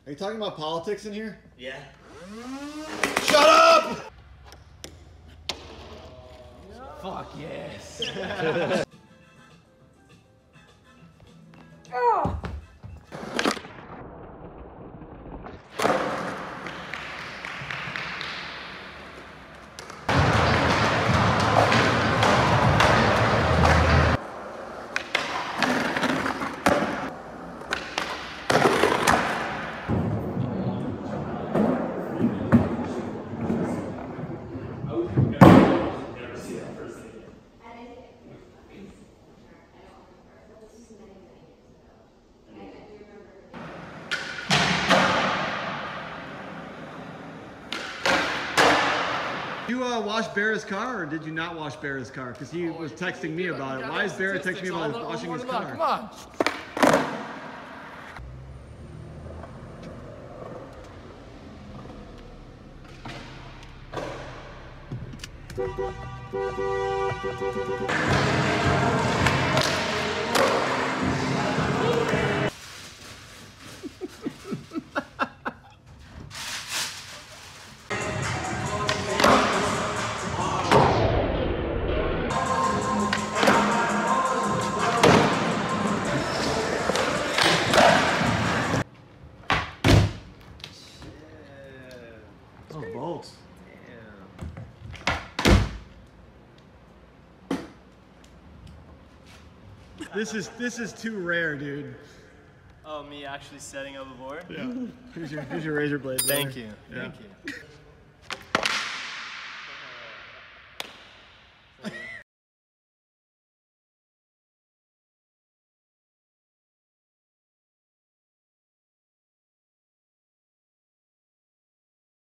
Are you talking about politics in here? Yeah. Shut up! Fuck yes. Oh. You wash Barra's car, or did you not wash Barra's car? Because he was texting me about it. Why is Barra texting me about washing his car? Come on. Oh, bolts. This is too rare, dude. Oh, me actually setting up a board? Yeah. Here's your razor blade. Thank you. Yeah. Thank you.